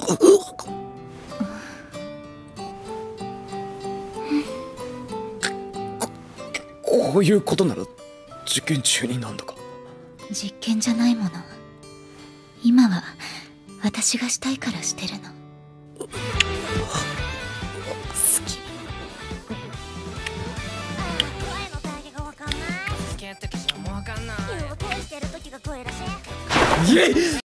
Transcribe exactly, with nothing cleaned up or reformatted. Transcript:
こういうことなら実験中になんだか。 実験じゃないもの。今は私がしたいからしてるの。好き。 イエイ！